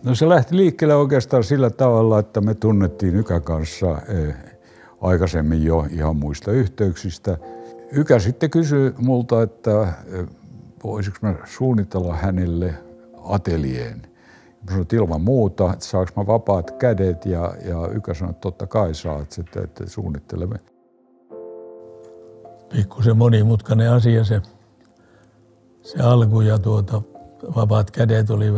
No se lähti liikkeelle oikeastaan sillä tavalla, että me tunnettiin Ykän kanssa aikaisemmin jo ihan muista yhteyksistä. Ykä sitten kysyi multa, että voisiko mä suunnitella hänelle atelieen. Mä sanoin, että ilman muuta, että saanko mä vapaat kädet ja Ykä sanoi, että totta kai saat, että suunnittelemme. Pikkusen monimutkainen asia se alku ja vapaat kädet oli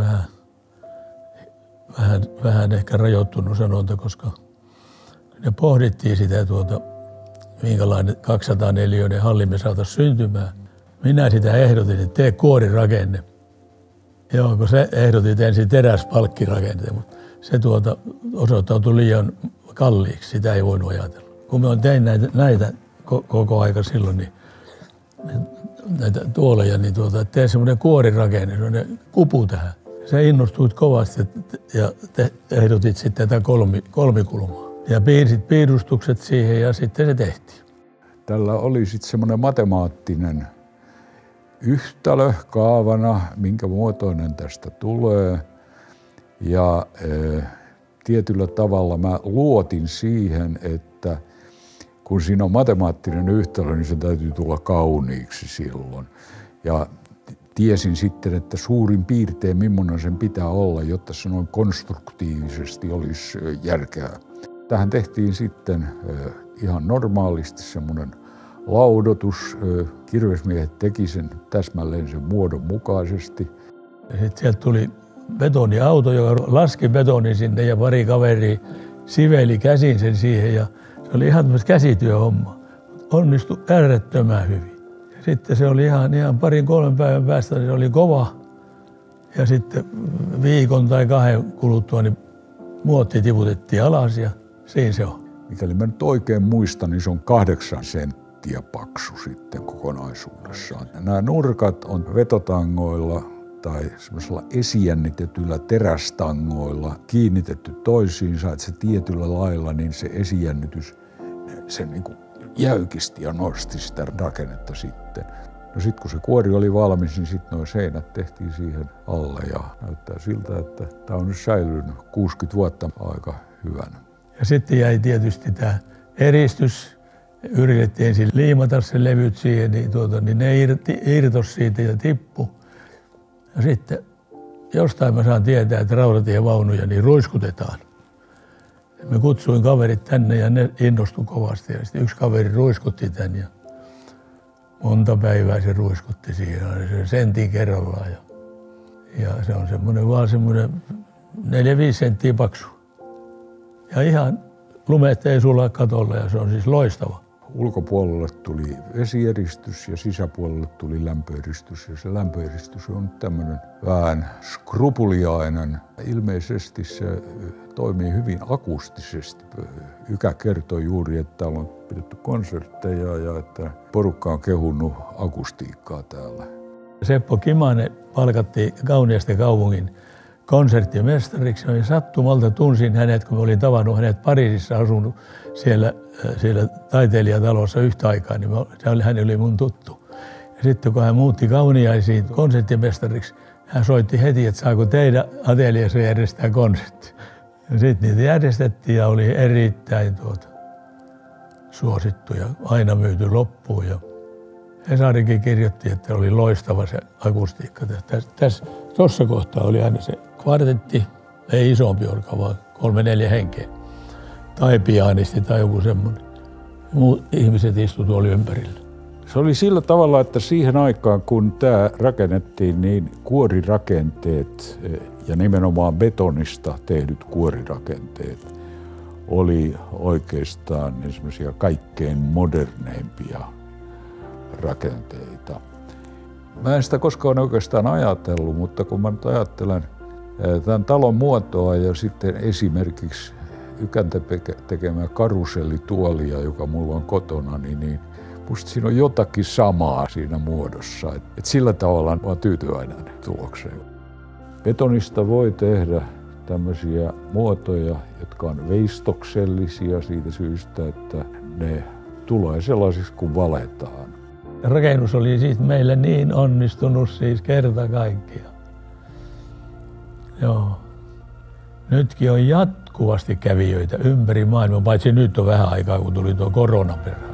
vähän ehkä rajoittunut sanonta, koska ne pohdittiin sitä, minkälainen 204 halli me saataisiin syntymään. Minä sitä ehdotin, että tee kuorirakenne. Joo, kun se ehdotit ensin teräspalkkirakenne, mutta se osoittautui liian kalliiksi, sitä ei voinut ajatella. Kun me tein näitä koko aika silloin, niin näitä tuoleja, niin tee semmoinen kuorirakenne, semmoinen kupu tähän. Se innostuit kovasti ja ehdotit sitten tätä kolmikulmaa. Ja piirsit piirustukset siihen ja sitten se tehtiin. Tällä oli sitten semmoinen matemaattinen yhtälö kaavana, minkä muotoinen tästä tulee. Ja tietyllä tavalla mä luotin siihen, että kun siinä on matemaattinen yhtälö, niin se täytyy tulla kauniiksi silloin. Ja tiesin sitten, että suurin piirtein millainen sen pitää olla, jotta se noin konstruktiivisesti olisi järkeä. Tähän tehtiin sitten ihan normaalisti semmoinen laudoitus. Kirvesmiehet teki sen täsmälleen sen muodon mukaisesti. Sitten sieltä tuli betoniauto, joka laski betonin sinne ja pari kaveria siveli käsin sen siihen. Ja se oli ihan tämmöistä käsityöhomma. Onnistui äärettömän hyvin. Ja sitten se oli ihan 2-3 päivän päästä, niin se oli kova. Ja sitten viikon tai 2 kuluttua niin muotti tiputettiin alas ja siinä se on. Mikäli mä nyt oikein muistan, niin se on 8 senttiä paksu sitten kokonaisuudessaan. Nämä nurkat on vetotangoilla tai semmoisella esijännitetyillä terästangoilla kiinnitetty toisiinsa, että se tietyllä lailla niin se esijännitys, se niin kuin jäykisti ja nosti sitä rakennetta sitten. No sitten kun se kuori oli valmis, niin sitten nuo seinät tehtiin siihen alle ja näyttää siltä, että tämä on nyt säilynyt 60 vuotta aika hyvänä. Ja sitten jäi tietysti tämä eristys. Yritettiin ensin liimata se levyt siihen, niin ne irtosi siitä ja tippu. Ja sitten jostain mä saan tietää, että rautatievaunuja niin ruiskutetaan. Me kutsuin kaverit tänne ja ne innostui kovasti. Ja sitten yksi kaveri ruiskutti tän ja monta päivää se ruiskutti siihen, se sentin kerrallaan. Ja se on semmoinen vaan semmoinen 4-5 senttiä paksu. Ja ihan lumet ei sulaa katolla ja se on siis loistava. Ulkopuolelle tuli vesieristys ja sisäpuolelle tuli lämpöeristys. Ja se lämpöeristys on tämmöinen vähän skrupuliainen. Ilmeisesti se toimii hyvin akustisesti. Ykä kertoi juuri, että täällä on pidetty konsertteja ja että porukka on kehunut akustiikkaa täällä. Seppo Kimanen palkattiin Kauniaisten kaupungin konserttimestariksi ja sattumalta tunsin hänet, kun olin tavannut hänet Pariisissa asunut siellä taiteilijatalossa yhtä aikaa, niin hän oli mun tuttu. Ja sitten kun hän muutti Kauniaisiin konserttimestariksi, hän soitti heti, että saako teidän ateliassa järjestää konsertti. Ja sitten niitä järjestettiin ja oli erittäin suosittu ja aina myyty loppuun. Ja Hesarikin kirjoitti, että oli loistava se akustiikka. Tuossa kohtaa oli aina se kvartetti, ei isompi orka, vaan 3-4 henkeä. Tai pianisti tai joku semmoinen. Muut ihmiset istuivat tuolla ympärillä. Se oli sillä tavalla, että siihen aikaan kun tämä rakennettiin, niin kuorirakenteet ja nimenomaan betonista tehdyt kuorirakenteet oli oikeastaan semmoisia kaikkein moderneimpia rakenteita. Mä en sitä koskaan oikeastaan ajatellut, mutta kun mä nyt ajattelen tämän talon muotoa ja sitten esimerkiksi Ykän tekemää karusellituolia, joka mulla on kotona, niin musta siinä on jotakin samaa siinä muodossa. Et sillä tavalla mä oon tyytyväinen tulokseen. Betonista voi tehdä tämmöisiä muotoja, jotka on veistoksellisia siitä syystä, että ne tulee sellaisiksi kuin valetaan. Rakennus oli siis meillä niin onnistunut siis kerta kaikkiaan. Joo. Nytkin on jatkuvasti kävijöitä ympäri maailmaa, paitsi nyt on vähän aikaa, kun tuli tuo koronan perään.